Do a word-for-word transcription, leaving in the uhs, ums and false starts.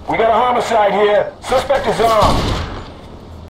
We got a homicide here. Suspect is armed.